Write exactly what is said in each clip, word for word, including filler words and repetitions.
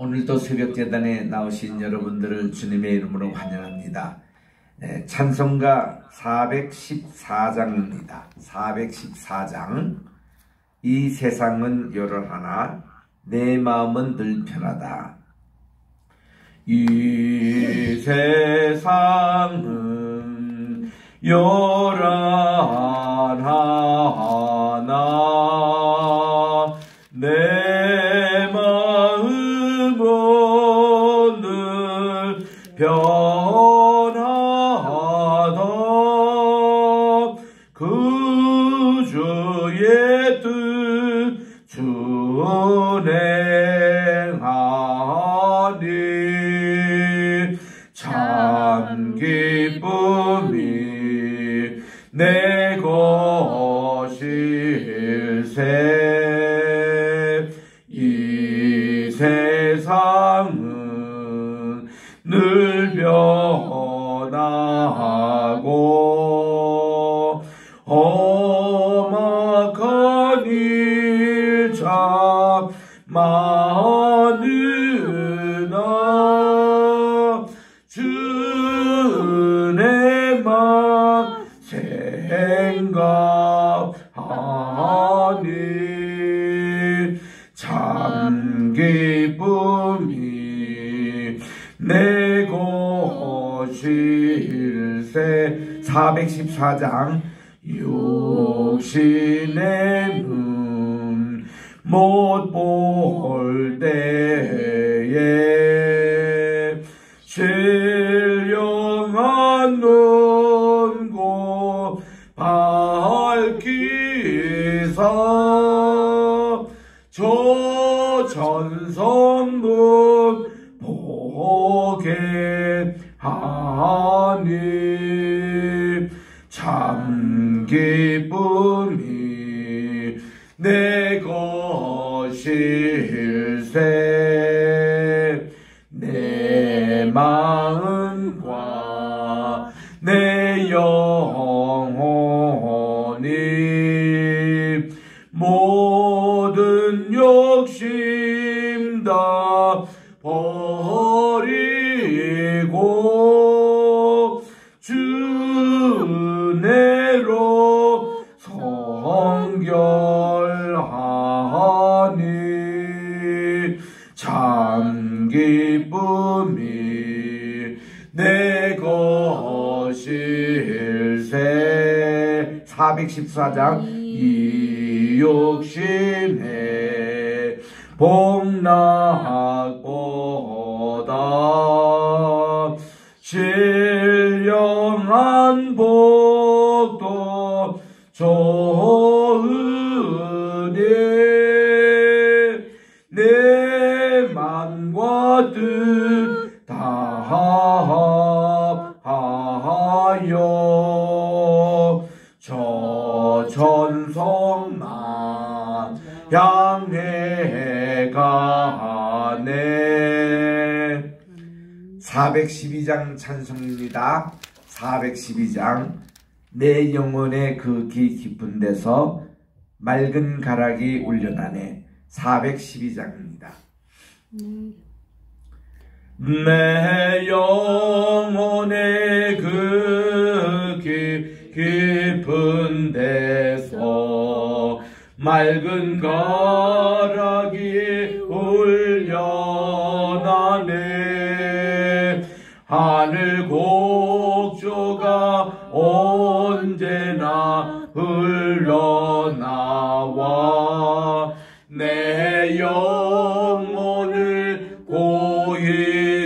오늘도 새벽재단에 나오신 여러분들을 주님의 이름으로 환영합니다. 네, 찬송가 사백십사 장입니다. 사백십사 장. 이 세상은 요란하나 내 마음은 늘 편하다. 이 세상은 요란하나 내 마음은 늘 편하다. 그 주의 뜻 준행하니 참 기쁨이 내 것일세. 이 세상은 늘 변하고 험악한 일 참 많으나 주님만 생각하니 참 기쁨이 내 것일세. 사백십사 장. 육신의 눈 못 볼 때에 신령한 눈곧 밝히사 저 천성문 보게 하니 참 기쁨이 내 것일세. 내 마음과 내 영혼이 모든 욕심 다 버리고 주 은혜로 성결하니 참 기쁨이 내 것일세. 사백십사 장. 이 육신의 복락보다 신령한 복도 좋으니 내 맘과 뜻 다하여 저 천성만 향해 가네. 사백십이 장 찬송입니다. 사백십이 장. 내 영혼의 그 귀 깊은 데서 맑은 가락이 울려나네. 사백십이 장입니다. 내 영혼의 그 귀 깊은 데서 맑은 가락이 울려나네. 하늘 곡조가 언제나 흘러나와 내 영혼을 고이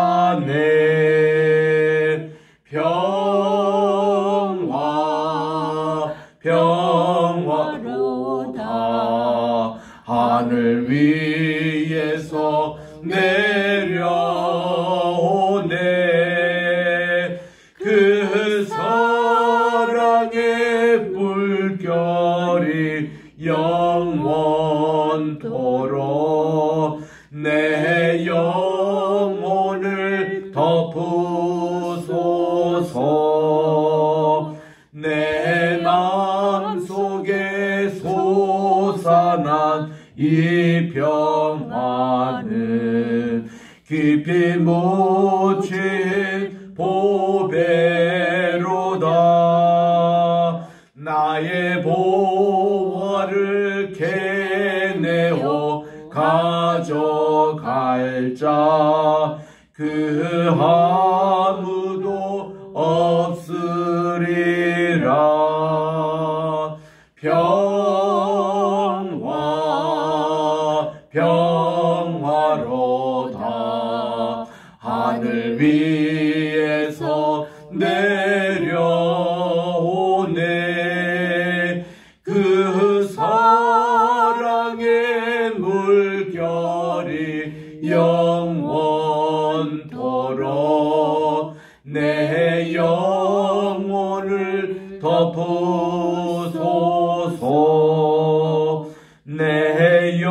사네. 평화 평화로다 하늘 위에서 내려오네. 그 사랑의 물결이 영원토록 내 영혼을 덮으소서. 내 마음속에 솟아난 이 평화는 깊이 묻힌 보배로다. 나의 보화를 캐내어 가져갈 자 그 아무도 없으리라. 평화 평화로다. 하늘 위에서 내려오네. 그 사랑의 물결이 영원토록 내 영혼을 덮으소서. 내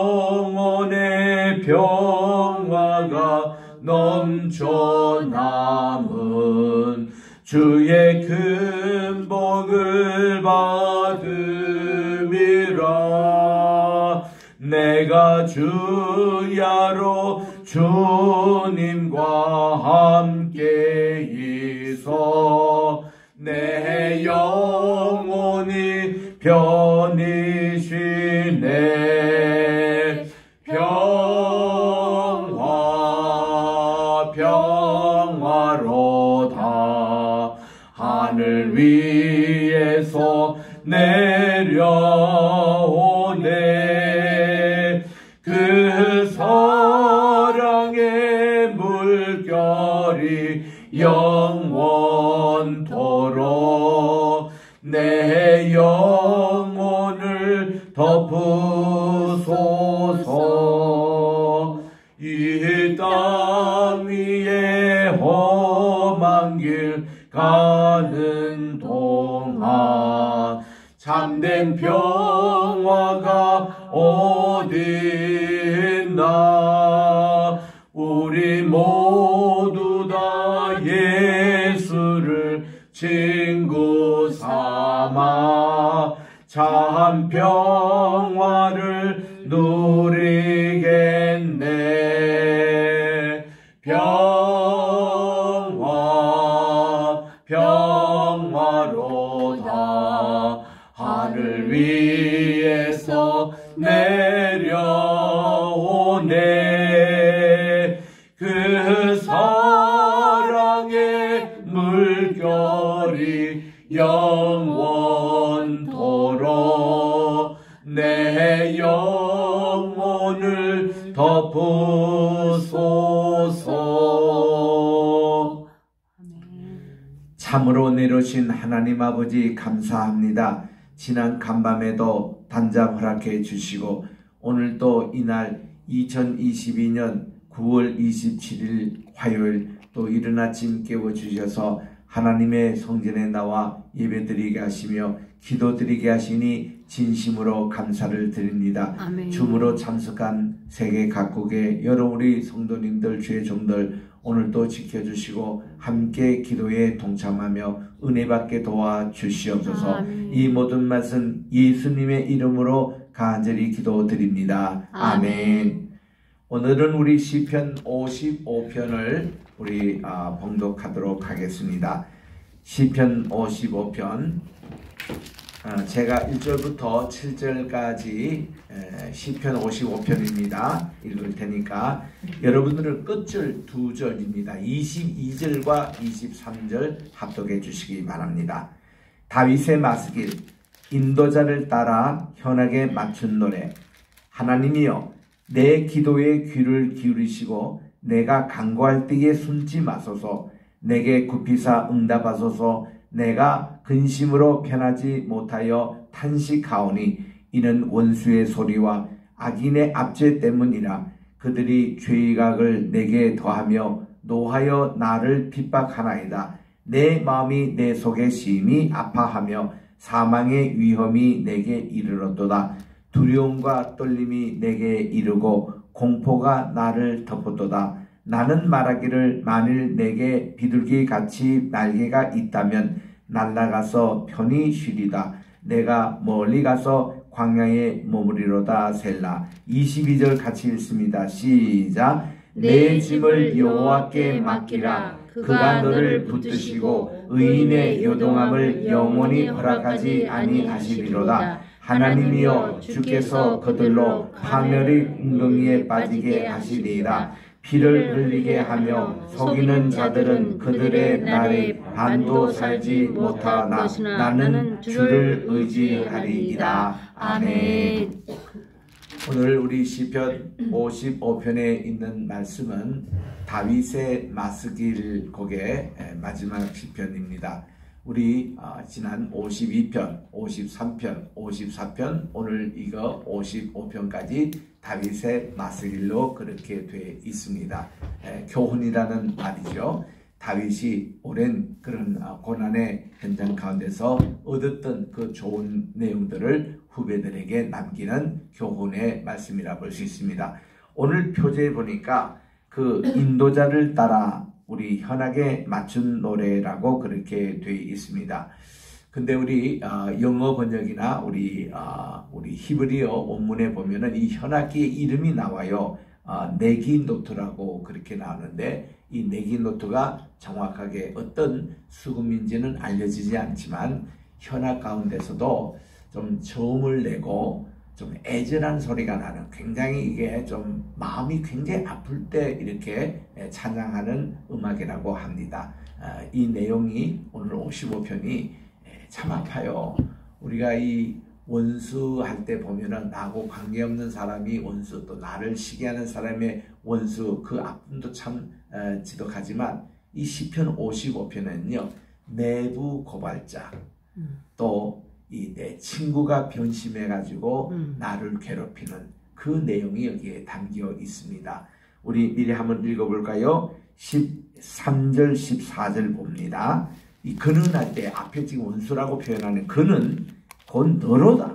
영혼의 평화가 넘쳐 남은 주의 큰 복을 받음이라. 내가 주야로 주님과 함께 있어 내 영혼이 편히 쉬네. 평화 평화로다. 하늘 위에서 내려오네. 그 사랑의 물결이 영원토록 내 영혼을 덮으소서. 이 땅 위에 험한 길 가는 동안 참된 평화가 어디 있나. 우리 모두 다 예수를 친구 삼아 참 평화를 누리겠네. 평화 평화로다. 하늘 위에서 내려오네. 그 사랑의 물결이 영원토록 내 영혼을 덮으소서. 참으로 내려오신 하나님 아버지 감사합니다. 지난 간밤에도 단잠 허락해 주시고 오늘도 이날 이천이십이 년 구월 이십칠일 화요일 또 이른 아침 깨워주셔서 하나님의 성전에 나와 예배드리게 하시며 기도드리게 하시니 진심으로 감사를 드립니다. 아멘. 줌으로 참석한 세계 각국의 여러 우리 성도님들 주의 종들 오늘도 지켜주시고 함께 기도에 동참하며 은혜받게 도와주시옵소서. 아멘. 이 모든 말씀 예수님의 이름으로 간절히 기도드립니다. 아멘. 아멘. 오늘은 우리 시편 오십오 편을 우리 아, 봉독하도록 하겠습니다. 시편 오십오 편 아, 제가 일 절부터 칠 절까지 에, 시편 오십오 편입니다. 읽을 테니까 여러분들은 끝절 두 절입니다. 이십이 절과 이십삼 절 합독해 주시기 바랍니다. 다윗의 마스길 인도자를 따라 현악에 맞춘 노래. 하나님이여 내 기도에 귀를 기울이시고 내가 간구할 때에 숨지 마소서. 내게 굽히사 응답하소서. 내가 근심으로 편하지 못하여 탄식하오니 이는 원수의 소리와 악인의 압제 때문이라. 그들이 죄악을 내게 더하며 노하여 나를 핍박하나이다. 내 마음이 내 속에 심히 아파하며 사망의 위험이 내게 이르렀도다. 두려움과 떨림이 내게 이르고 공포가 나를 덮었도다. 나는 말하기를 만일 내게 비둘기같이 날개가 있다면 날아가서 편히 쉬리다. 내가 멀리 가서 광야에 머무리로다. 셀라. 이십이 절 같이 읽습니다. 시작. 내 짐을 여호와께 맡기라. 그가 너를 붙드시고 의인의 요동함을 영원히 허락하지 아니하시리로다. 하나님이여 주께서 그들로 파멸의 웅덩이에 빠지게 하시리이다. 피를 흘리게 하며 속이는 자들은 그들의 날에 반도 살지 못하나 나는 주를 의지하리이다. 아멘. 오늘 우리 시편 오십오 편에 있는 말씀은 다윗의 마스길 곡의 마지막 시편입니다. 우리 지난 오십이 편, 오십삼 편, 오십사 편, 오늘 이거 오십오 편까지 다윗의 마스길로 그렇게 되어 있습니다. 교훈이라는 말이죠. 다윗이 오랜 그런 고난의 현장 가운데서 얻었던 그 좋은 내용들을 후배들에게 남기는 교훈의 말씀이라 볼 수 있습니다. 오늘 표제에 보니까 그 인도자를 따라 우리 현악에 맞춘 노래라고 그렇게 되어 있습니다. 근데 우리 어, 영어 번역이나 우리 어, 우리 히브리어 원문에 보면은 이 현악기의 이름이 나와요. 어, 네기 노트라고 그렇게 나오는데 이 네기 노트가 정확하게 어떤 수금인지는 알려지지 않지만 현악 가운데서도 좀 저음을 내고 좀 애절한 소리가 나는, 굉장히 이게 좀 마음이 굉장히 아플 때 이렇게 찬양하는 음악이라고 합니다. 이 내용이 오늘 오십오 편이 참 아파요. 우리가 이 원수 할 때 보면은 나하고 관계없는 사람이 원수, 또 나를 시기하는 사람의 원수, 그 아픔도 참 지독하지만 이 시편 오십오 편은요 내부 고발자, 또 이 내 친구가 변심해가지고 음. 나를 괴롭히는 그 내용이 여기에 담겨 있습니다. 우리 미리 한번 읽어볼까요? 십삼 절 십사 절 봅니다. 이 그는 할 때 앞에 지금 원수라고 표현하는 그는 곧 너로다.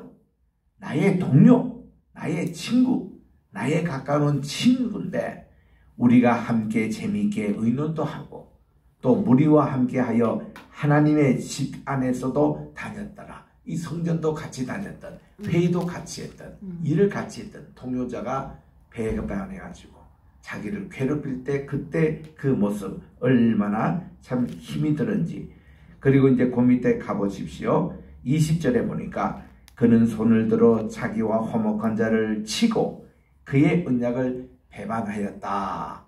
나의 동료, 나의 친구, 나의 가까운 친구인데 우리가 함께 재미있게 의논도 하고 또 무리와 함께하여 하나님의 집 안에서도 다녔더라. 이 성전도 같이 다녔던, 회의도 같이 했던, 음. 일을 같이 했던 동료자가 배반해가지고 자기를 괴롭힐 때 그때 그 모습 얼마나 참 힘이 드는지. 그리고 이제 그 밑에 가보십시오. 이십 절에 보니까 그는 손을 들어 자기와 화목한 자를 치고 그의 언약을 배반하였다.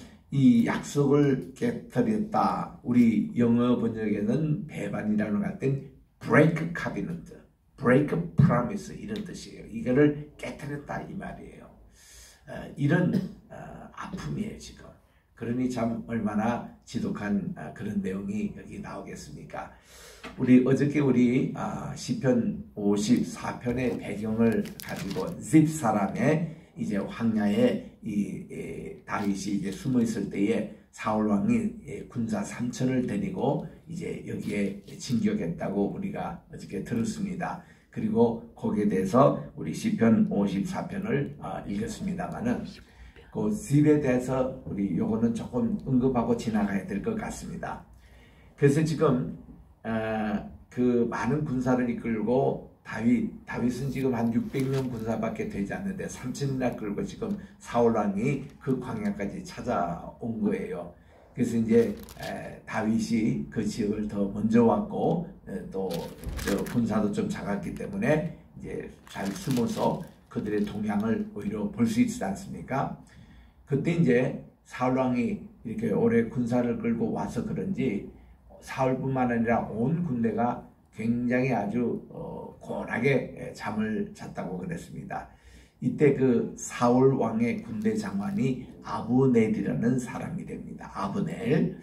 이 약속을 깨뜨렸다. 우리 영어 번역에는 배반이라는 것 같은 break covenant, break promise 이런 뜻이에요. 이거를 깨뜨렸다 이 말이에요. 어, 이런 어, 아픔이에요 지금. 그러니 참 얼마나 지독한 어, 그런 내용이 여기 나오겠습니까? 우리 어저께 우리 어, 시편 오십사 편의 배경을 가지고 집 사람의 이제 황야에 이, 이 다윗이 이제 숨어 있을 때에 사울 왕이 군사 삼천을 데리고 이제 여기에 진격했다고 우리가 어저께 들었습니다. 그리고 거기에 대해서 우리 시편 오십사 편을 어, 읽었습니다만은 그 집에 대해서 우리 요거는 조금 언급하고 지나가야 될 것 같습니다. 그래서 지금 어, 그 많은 군사를 이끌고 다윗, 다윗은 지금 한 육백 명 군사밖에 되지 않는데 삼천이나 끌고 지금 사울 왕이 그 광야까지 찾아온 거예요. 그래서 이제 에, 다윗이 그 지역을 더 먼저 왔고 에, 또 저 군사도 좀 작았기 때문에 이제 잘 숨어서 그들의 동향을 오히려 볼 수 있지 않습니까? 그때 이제 사울 왕이 이렇게 오래 군사를 끌고 와서 그런지 사울뿐만 아니라 온 군대가 굉장히 아주 어, 고원하게 잠을 잤다고 그랬습니다. 이때 그 사울 왕의 군대 장관이 아브넬이라는 사람이 됩니다. 아브넬.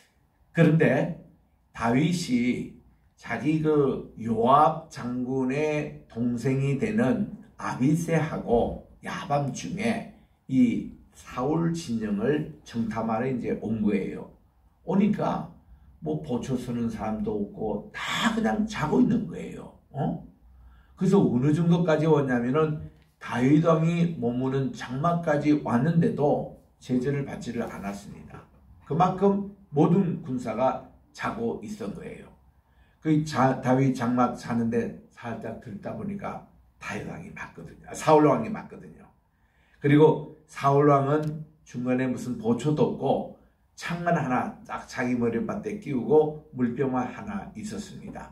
그런데 다윗이 자기 그 요압 장군의 동생이 되는 아비새하고 야밤중에 이 사울 진영을 정탐하러 이제 온 거예요. 오니까 뭐 보초 서는 사람도 없고 다 그냥 자고 있는 거예요. 어? 그래서 어느 정도까지 왔냐면은 다윗 왕이 머무는 장막까지 왔는데도 제재를 받지를 않았습니다. 그만큼 모든 군사가 자고 있었던 거예요. 그 자, 다윗 장막 자는데 살짝 들다 보니까 다윗 왕이 맞거든요. 사울 왕이 맞거든요. 그리고 사울 왕은 중간에 무슨 보초도 없고 창만 하나 딱 자기 머리맡에 끼우고 물병만 하나 있었습니다.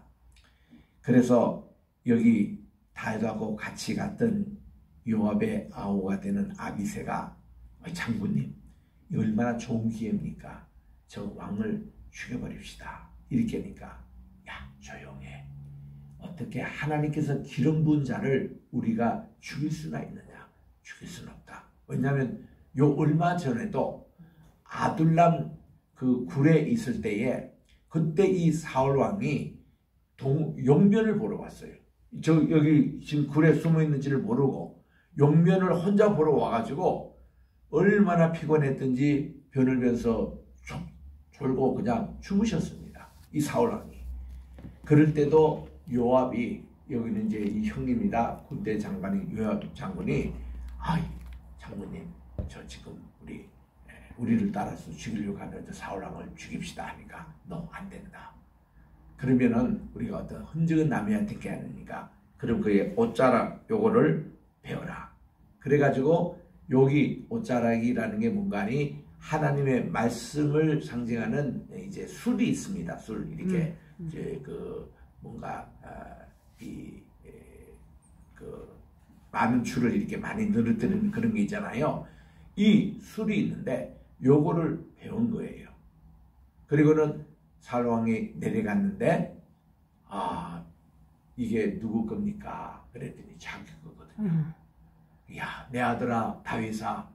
그래서 여기 다윗하고 같이 갔던 요압의 아우가 되는 아비새가 장군님, 이 얼마나 좋은 기회입니까? 저 왕을 죽여버립시다. 이렇게 하니까 야 조용해. 어떻게 하나님께서 기름 부은 자를 우리가 죽일 수나 있느냐? 죽일 수는 없다. 왜냐하면 요 얼마 전에도 아둘람 그 굴에 있을 때에 그때 이 사울 왕이 동, 용변을 보러 왔어요. 저 여기 지금 굴에 숨어 있는지를 모르고 용변을 혼자 보러 와가지고 얼마나 피곤했든지 변을 변서 졸고 그냥 주무셨습니다. 이 사울 왕이. 그럴 때도 요압이, 여기는 이제 이 형님이다, 군대 장관이 요압 장군이, 아이 장군님 저 지금 우리 우리를 따라서 죽이려고 하는 저 사울 왕을 죽입시다 하니까 너 안 된다. 그러면은 우리가 어떤 흔적은 남이 않게 하니까 그럼 그의 옷자락 요거를 배워라. 그래가지고 여기 옷자락이라는 게 뭔가 하니 하나님의 말씀을 상징하는 이제 술이 있습니다. 술 이렇게 음. 이제 그 뭔가 아, 이 그 많은 줄을 이렇게 많이 늘어뜨리는 그런 게 있잖아요. 이 술이 있는데 요거를 배운 거예요. 그리고는 사울 왕이 내려갔는데 아 이게 누구 겁니까? 그랬더니 자기 거거든요. 음. 야, 내 아들아 다윗아,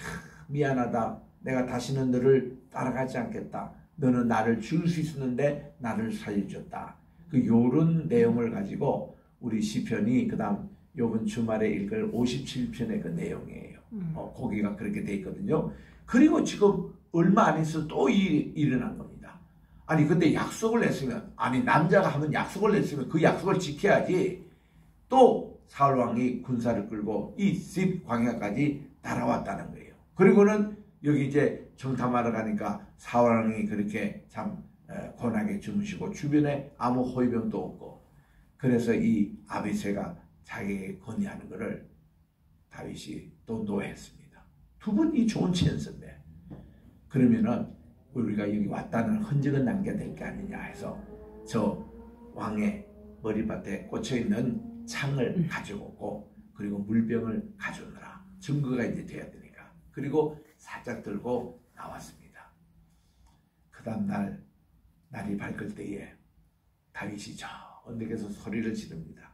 미안하다. 내가 다시는 너를 따라가지 않겠다. 너는 나를 죽일 수 있었는데 나를 살려줬다. 그 요런 내용을 가지고 우리 시편이 그 다음 요번 주말에 읽을 오십칠 편의 그 내용이에요. 음. 어, 거기가 그렇게 돼 있거든요. 그리고 지금 얼마 안 있어 또 일, 일어난 겁니다. 아니 근데 약속을 했으면, 아니 남자가 하면 약속을 했으면 그 약속을 지켜야지. 또 사울 왕이 군사를 끌고 이 십 광야까지 날아왔다는 거예요. 그리고는 여기 이제 정탐하러 가니까 사울 왕이 그렇게 참 고난하게 주무시고 주변에 아무 호위병도 없고, 그래서 이 아비새가 자기에게 건의하는 것을 다윗이 또 노했습니다. 두 분이 좋은 찬스인데 그러면은 우리가 여기 왔다는 흔적은 남겨야 될 게 아니냐 해서 저 왕의 머리맡에 꽂혀있는 창을 가지고 오고 그리고 물병을 가져오느라 증거가 이제 돼야 되니까, 그리고 살짝 들고 나왔습니다. 그 다음날 날이 밝을 때에 다윗이 저 언덕에서 소리를 지릅니다.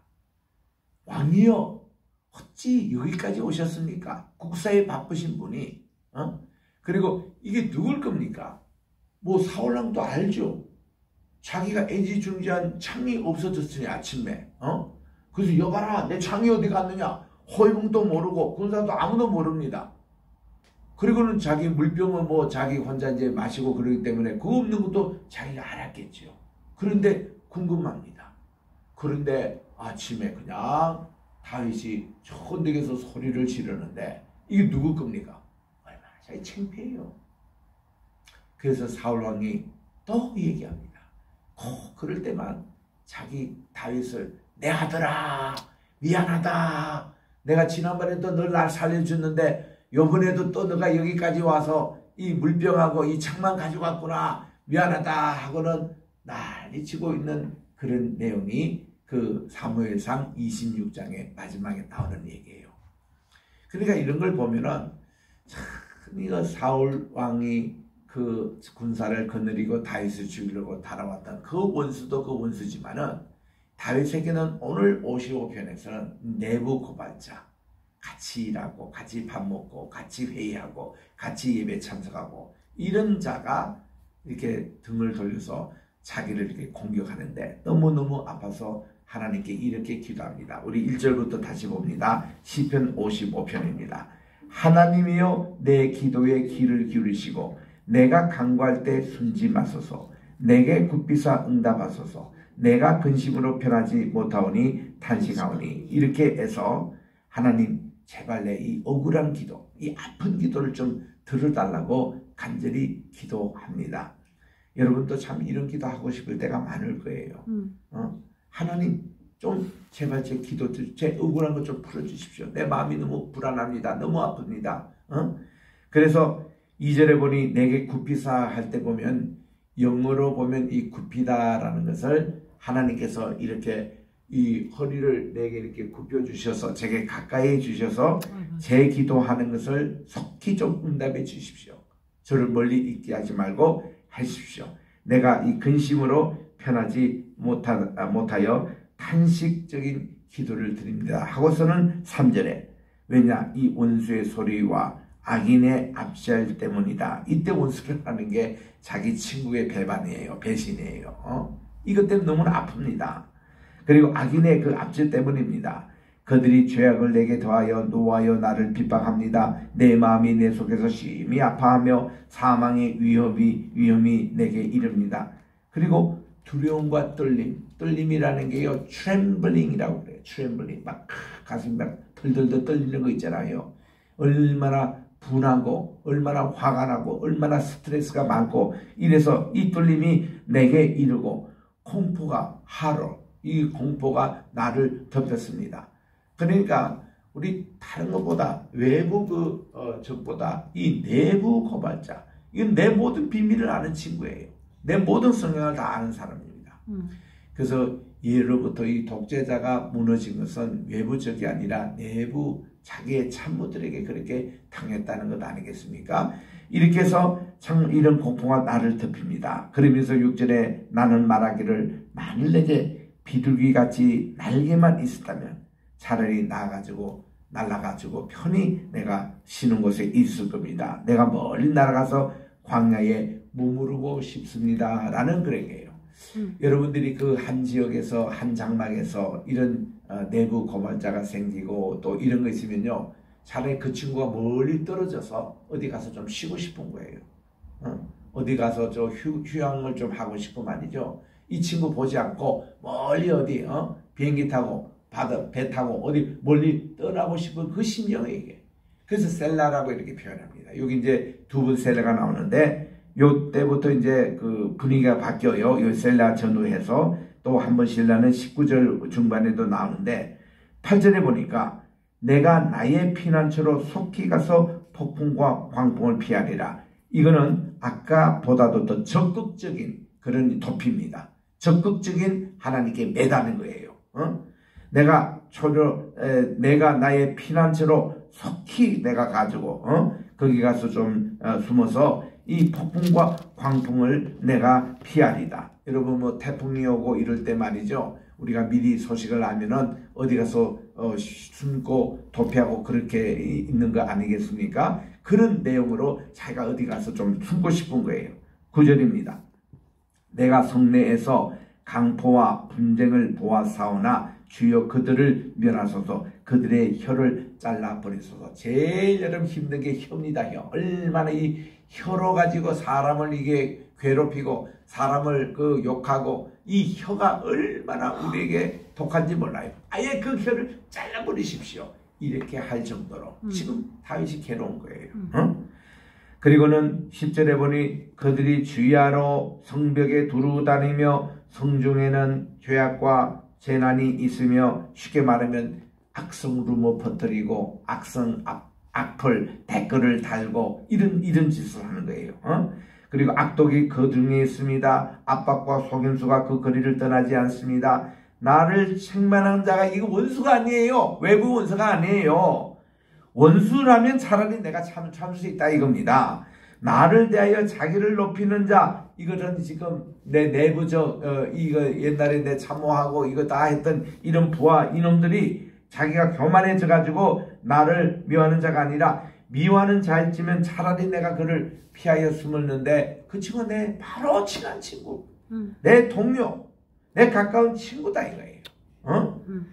왕이여, 어찌 여기까지 오셨습니까? 국사에 바쁘신 분이. 어? 그리고 이게 누굴 겁니까? 뭐 사울왕도 알죠. 자기가 애지중지한 창이 없어졌으니 아침에. 어? 그래서 여봐라, 내 창이 어디 갔느냐? 호위병도 모르고 군사도 아무도 모릅니다. 그리고는 자기 물병을 뭐 자기 혼자 이제 마시고 그러기 때문에 그거 없는 것도 자기가 알았겠죠. 그런데 궁금합니다. 그런데 아침에 그냥 다윗이 저 언덕에서 소리를 지르는데 이게 누구 겁니까? 얼마나 자기 창피해요. 그래서 사울왕이 또 얘기합니다. 꼭 그럴 때만 자기 다윗을 내 아들아 미안하다. 내가 지난번에도 널 날 살려줬는데 요번에도 또 너가 여기까지 와서 이 물병하고 이 창만 가지고 왔구나. 미안하다 하고는 난리 치고 있는 그런 내용이 그 사무엘상 이십육 장의 마지막에 나오는 얘기예요. 그러니까 이런 걸 보면은 참 이거 사울 왕이 그 군사를 거느리고 다윗을 죽이려고 달아왔던 그 원수도 그 원수지만은 다윗에게는 오늘 오십오 편에서는 내부 고발자, 같이 일하고 같이 밥 먹고 같이 회의하고 같이 예배 참석하고 이런 자가 이렇게 등을 돌려서 자기를 이렇게 공격하는데 너무너무 아파서 하나님께 이렇게 기도합니다. 우리 일 절부터 다시 봅니다. 시편 오십오 편입니다. 하나님이여 내 기도에 귀를 기울이시고 내가 간구할 때 숨지 마소서. 내게 굽비사 응답하소서. 내가 근심으로 편하지 못하오니 탄식하오니. 이렇게 해서 하나님 제발 내 이 억울한 기도, 이 아픈 기도를 좀 들어달라고 간절히 기도합니다. 여러분도 참 이런 기도 하고 싶을 때가 많을 거예요. 음. 어? 하나님 좀 제발 제 기도, 제 억울한 것 좀 풀어주십시오. 내 마음이 너무 불안합니다. 너무 아픕니다. 어? 그래서 이 절에 보니 내게 굽히사 할 때 보면 영어로 보면 이 굽히다라는 것을 하나님께서 이렇게 이 허리를 내게 이렇게 굽혀 주셔서 제게 가까이 주셔서 제 기도하는 것을 속히 좀 응답해 주십시오. 저를 멀리 있게 하지 말고 하십시오. 내가 이 근심으로 편하지 못하, 못하여 탄식적인 기도를 드립니다. 하고서는 삼 절에 왜냐 이 원수의 소리와 악인의 압시할 때문이다. 이때 원수를 하는 게 자기 친구의 배반이에요. 배신이에요. 어? 이것 때문에 너무나 아픕니다. 그리고 악인의 그 압제 때문입니다. 그들이 죄악을 내게 더하여 노하여 나를 핍박합니다. 내 마음이 내 속에서 심히 아파하며 사망의 위험이 위험이 내게 이릅니다. 그리고 두려움과 떨림, 떨림이라는 게요 트렘블링이라고 그래요. 트렘블링, 막 가슴이 막 덜덜덜 떨리는 거 있잖아요. 얼마나 분하고 얼마나 화가 나고 얼마나 스트레스가 많고 이래서 이 떨림이 내게 이르고 공포가 하루 이 공포가 나를 덮였습니다. 그러니까 우리 다른 것보다 외부 그 어, 적보다 이 내부 고발자 이건 내 모든 비밀을 아는 친구예요. 내 모든 성향을 다 아는 사람입니다. 음. 그래서 예로부터 이 독재자가 무너진 것은 외부적이 아니라 내부 자기의 참모들에게 그렇게 당했다는 것 아니겠습니까? 이렇게 해서 참 이런 공포가 나를 덮입니다. 그러면서 육 절에 나는 말하기를 만일 내게 비둘기같이 날개만 있었다면 차라리 나가지고 날아가지고 편히 내가 쉬는 곳에 있을 겁니다. 내가 멀리 날아가서 광야에 머무르고 싶습니다. 라는 그런 게요. 음. 여러분들이 그 한 지역에서 한 장막에서 이런 어, 내부 고발자가 생기고 또 이런 거 있으면요. 차라리 그 친구가 멀리 떨어져서 어디 가서 좀 쉬고 싶은 거예요. 어? 어디 가서 저 휴, 휴양을 좀 하고 싶은 말이죠. 이 친구 보지 않고 멀리 어디 어? 비행기 타고 바다 배 타고 어디 멀리 떠나고 싶은 그 심정이 이게. 그래서 셀라라고 이렇게 표현합니다. 여기 이제 두 번 셀라가 나오는데 요 때부터 이제 그 분위기가 바뀌어요. 요 셀라 전후해서 또 한 번 셀라는 십구 절 중반에도 나오는데 팔 절에 보니까 내가 나의 피난처로 속히 가서 폭풍과 광풍을 피하리라. 이거는 아까보다도 더 적극적인 그런 도피입니다. 적극적인 하나님께 매다는 거예요. 어? 내가 초려 에, 내가 나의 피난처로 속히 내가 가지고 어? 거기 가서 좀 어, 숨어서 이 폭풍과 광풍을 내가 피하리다. 여러분 뭐 태풍이 오고 이럴 때 말이죠. 우리가 미리 소식을 알면은 어디 가서 어, 숨고 도피하고 그렇게 있는 거 아니겠습니까? 그런 내용으로 자기가 어디 가서 좀 숨고 싶은 거예요. 구 절입니다. 내가 성내에서 강포와 분쟁을 보았사오나 주여 그들을 멸하소서. 그들의 혀를 잘라버리소서. 제일 여러분 힘든 게 혀입니다. 혀. 얼마나 이 혀로 가지고 사람을 이게 괴롭히고 사람을 그 욕하고 이 혀가 얼마나 우리에게 독한지 몰라요. 아예 그 혀를 잘라버리십시오. 이렇게 할 정도로 음. 지금 다윗이 괴로운 거예요. 음. 어? 그리고는 십 절에 보니 그들이 주야로 성벽에 두루 다니며 성중에는 죄악과 재난이 있으며 쉽게 말하면 악성 루머 퍼뜨리고 악성 악, 악플 댓글을 달고 이런 이런 짓을 하는 거예요. 어? 그리고 악독이 그 등에 있습니다. 압박과 속임수가 그 거리를 떠나지 않습니다. 나를 책망하는 자가 이거 원수가 아니에요. 외부 원수가 아니에요. 원수라면 차라리 내가 참, 참을 수 있다 이겁니다. 나를 대하여 자기를 높이는 자, 이거는 지금 내 내부적 어, 이거 옛날에 내 참모하고 이거 다 했던 이런 부하 이놈들이 자기가 교만해져 가지고 나를 미워하는 자가 아니라 미워하는 자일지면 차라리 내가 그를 피하여 숨었는데 그 친구는 내 바로 친한 친구, 음. 내 동료, 내 가까운 친구다 이거예요. 어? 음.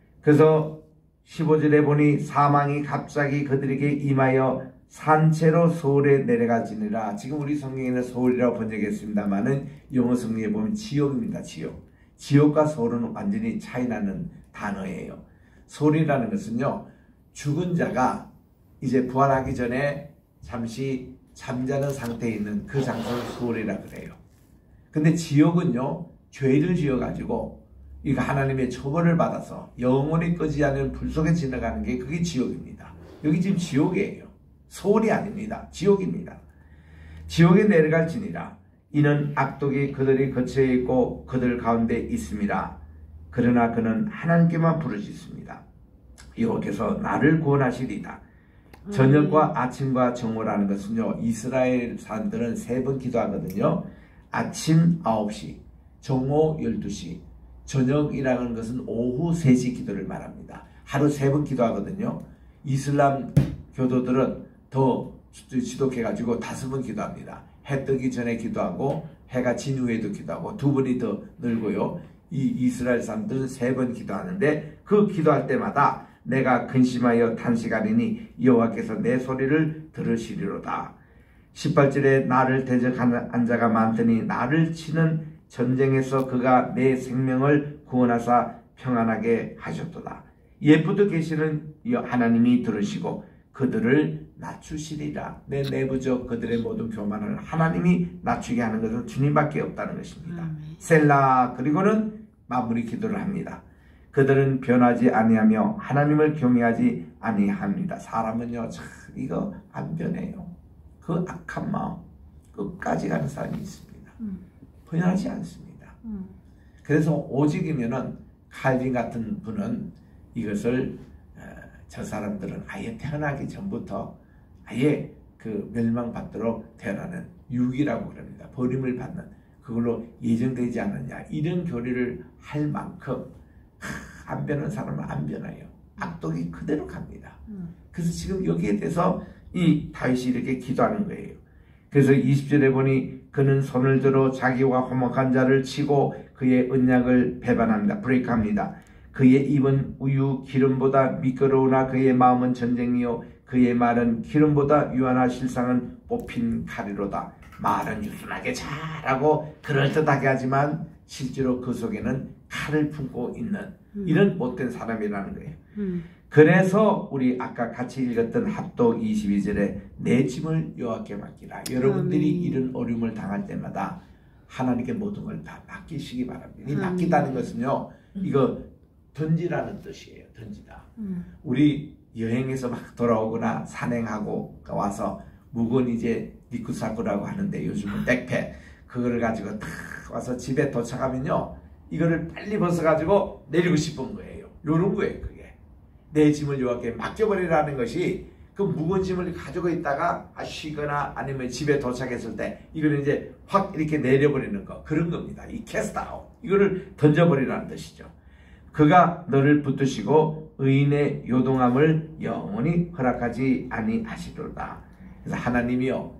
그래서 십오 절에 보니 사망이 갑자기 그들에게 임하여 산채로 서울에 내려가지니라. 지금 우리 성경에는 서울이라고 번역했습니다만은 영어 성경에 보면 지옥입니다. 지옥. 지옥과 서울은 완전히 차이나는 단어예요. 서울이라는 것은요, 죽은 자가 이제 부활하기 전에 잠시 잠자는 상태에 있는 그 장소를 서울이라 그래요. 근데 지옥은요, 죄를 지어가지고 이거 하나님의 처벌을 받아서 영원히 꺼지지 않는 불 속에 지나가는 게 그게 지옥입니다. 여기 지금 지옥이에요. 서울이 아닙니다. 지옥입니다. 지옥에 내려갈지니라. 이는 악독이 그들이 거처에 있고 그들 가운데 있습니다. 그러나 그는 하나님께만 부르짖습니다. 여호와께서 나를 구원하시리이다. 저녁과 아침과 정오라는 것은요, 이스라엘 사람들은 세 번 기도하거든요. 아침 아홉 시, 정오 열두 시, 저녁이라는 것은 오후 세 시 기도를 말합니다. 하루 세 번 기도하거든요. 이슬람 교도들은 더 지독해가지고 다섯 번 기도합니다. 해 뜨기 전에 기도하고 해가 진 후에도 기도하고 두 번이 더 늘고요. 이 이스라엘 사람들은 세 번 기도하는데 그 기도할 때마다 내가 근심하여 탄식하리니 여호와께서 내 소리를 들으시리로다. 십팔 절에 나를 대적하는 자가 많더니 나를 치는 전쟁에서 그가 내 생명을 구원하사 평안하게 하셨도다. 예쁘도 계시는 하나님이 들으시고 그들을 낮추시리라. 내 내부적 그들의 모든 교만을 하나님이 낮추게 하는 것은 주님밖에 없다는 것입니다. 아멘. 셀라. 그리고는 마무리 기도를 합니다. 그들은 변하지 아니하며 하나님을 경외하지 아니합니다. 사람은요, 참 이거 안 변해요. 그 악한 마음 끝까지 가는 사람이 있습니다. 음. 변하지 않습니다. 음. 그래서 오직이면은 칼빈 같은 분은 이것을 어, 저 사람들은 아예 태어나기 전부터 아예 그 멸망받도록 태어나는 유기라고 그럽니다. 버림을 받는 그걸로 예정되지 않느냐 이런 교리를 할 만큼 하, 안 변하는 사람은 안 변해요. 악독이 그대로 갑니다. 음. 그래서 지금 여기에 대해서 이 다윗이 이렇게 기도하는 거예요. 그래서 이십 절에 보니 그는 손을 들어 자기와 화목한 자를 치고 그의 언약을 배반합니다. 브레이크합니다. 그의 입은 우유 기름보다 미끄러우나 그의 마음은 전쟁이요 그의 말은 기름보다 유하나 실상은 뽑힌 칼이로다. 말은 유순하게 잘하고 그럴듯하게 하지만 실제로 그 속에는 칼을 품고 있는 이런 못된 사람이라는 거예요. 음. 그래서 우리 아까 같이 읽었던 합독 이십이 절에 내 짐을 여호와께 맡기라. 여러분들이 아멘. 이런 어려움을 당할 때마다 하나님께 모든 걸 다 맡기시기 바랍니다. 이 맡기다는 것은요, 이거 던지라는 뜻이에요. 던지다. 음. 우리 여행에서 막 돌아오거나 산행하고 와서 무거운 이제 리쿠사쿠라고 하는데 요즘은 백팩 그거를 가지고 탁 와서 집에 도착하면요, 이거를 빨리 벗어가지고 내리고 싶은 거예요. 요런 거예요. 그게 내 짐을 여호와께 맡겨버리라는 것이 그 무거운 짐을 가지고 있다가 쉬거나 아니면 집에 도착했을 때 이걸 이제 확 이렇게 내려버리는 거, 그런 겁니다. 이 캐스트아웃, 이거를 던져버리라는 뜻이죠. 그가 너를 붙드시고 의인의 요동함을 영원히 허락하지 아니하시리로다. 그래서 하나님이요,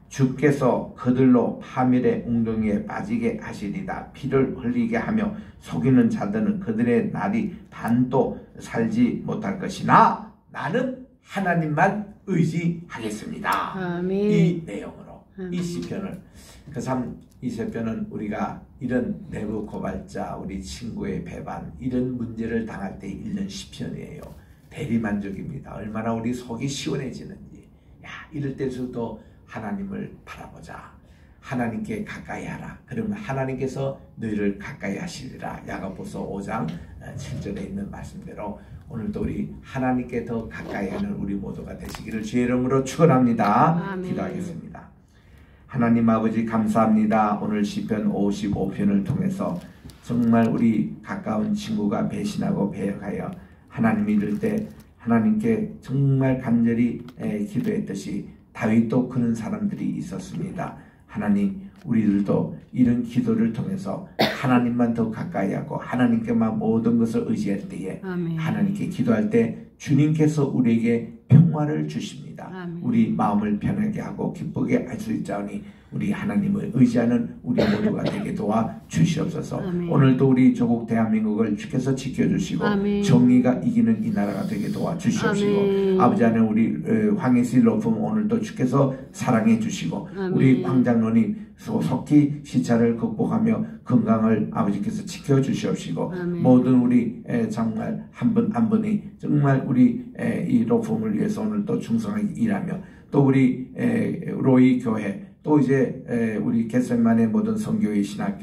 주께서 그들로 파멸의 웅덩이에 빠지게 하시리다. 피를 흘리게 하며 속이는 자들은 그들의 날이 반도 살지 못할 것이나 나는 하나님만 의지하겠습니다. 아멘. 이 내용으로 아멘. 이 시편을 그 삼 이 시편은 우리가 이런 내부 고발자, 우리 친구의 배반, 이런 문제를 당할 때 읽는 시편이에요. 대리만족입니다. 얼마나 우리 속이 시원해지는지. 야, 이럴 때서도 하나님을 바라보자. 하나님께 가까이 하라. 그러면 하나님께서 너희를 가까이 하시리라. 야고보서 오 장 칠 절에 있는 말씀대로 오늘도 우리 하나님께 더 가까이 하는 우리 모두가 되시기를 주의 이름으로 축원합니다. 아멘. 기도하겠습니다. 하나님 아버지 감사합니다. 오늘 시편 오십오 편을 통해서 정말 우리 가까운 친구가 배신하고 배역하여 하나님이 이럴 때 하나님께 정말 간절히 기도했듯이 다윗도 그런 사람들이 있었습니다. 하나님, 우리들도 이런 기도를 통해서 하나님만 더 가까이 하고 하나님께만 모든 것을 의지할 때에 아멘. 하나님께 기도할 때 주님께서 우리에게 평화를 주십니다. 아멘. 우리 마음을 편하게 하고 기쁘게 할 수 있자니 우리 하나님을 의지하는 우리 모두가 되게 도와 주시옵소서. 아멘. 오늘도 우리 조국 대한민국을 주께서 지켜주시고 아멘. 정의가 이기는 이 나라가 되게 도와 주시옵시고 아멘. 아버지 하나님 우리 황혜실 로품 오늘도 주께서 사랑해 주시고 아멘. 우리 황장로님 속히 시차를 극복하며 건강을 아버지께서 지켜주시옵시고 아멘. 모든 우리 정말 한 분 한 분이 정말 우리 이 로품을 위해서 오늘도 충성하게 일하며 또 우리 로이 교회 또 이제 우리 겟세마네 모든 선교회 신학교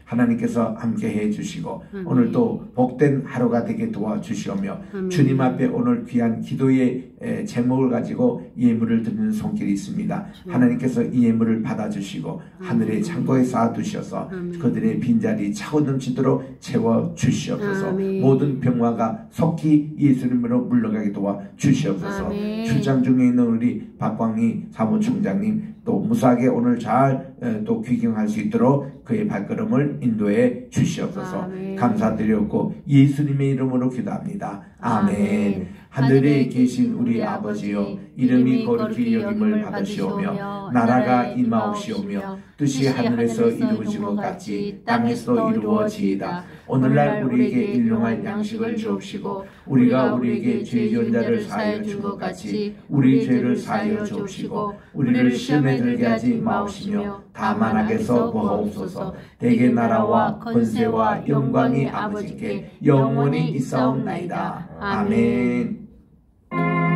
하나님께서 함께해 주시고 아멘. 오늘도 복된 하루가 되게 도와주시오며 아멘. 주님 앞에 오늘 귀한 기도의 제목을 가지고 예물을 드리는 손길이 있습니다. 아멘. 하나님께서 이 예물을 받아주시고 아멘. 하늘의 창고에 쌓아두셔서 아멘. 그들의 빈자리 차고 넘치도록 채워주시옵소서. 아멘. 모든 병화가 속히 예수님으로 물러가게 도와주시옵소서. 아멘. 출장 중에 있는 우리 박광희 사무총장님 또 무사하게 오늘 잘 또 귀경할 수 있도록 그의 발걸음을 인도해 주시옵소서. 아멘. 감사드렸고 예수님의 이름으로 기도합니다. 아멘. 아멘. 하늘에 계신 우리 아버지여 이름이 거룩히 여김을 받으시오며 나라가 임하옵시오며 뜻이 하늘에서 이루어진 것 같이 땅에서도 이루어지이다. 오늘날 우리에게 일용할 양식을 주옵시고 우리가 우리에게 죄 지은 자를 사하여 준 것 같이 우리 죄를 사하여 주옵시고 우리를 시험에 들게 하지 마옵시며 다만 악에서 구하옵소서. 대개 나라와 권세와 영광이 아버지께 영원히 있사옵나이다. 아멘.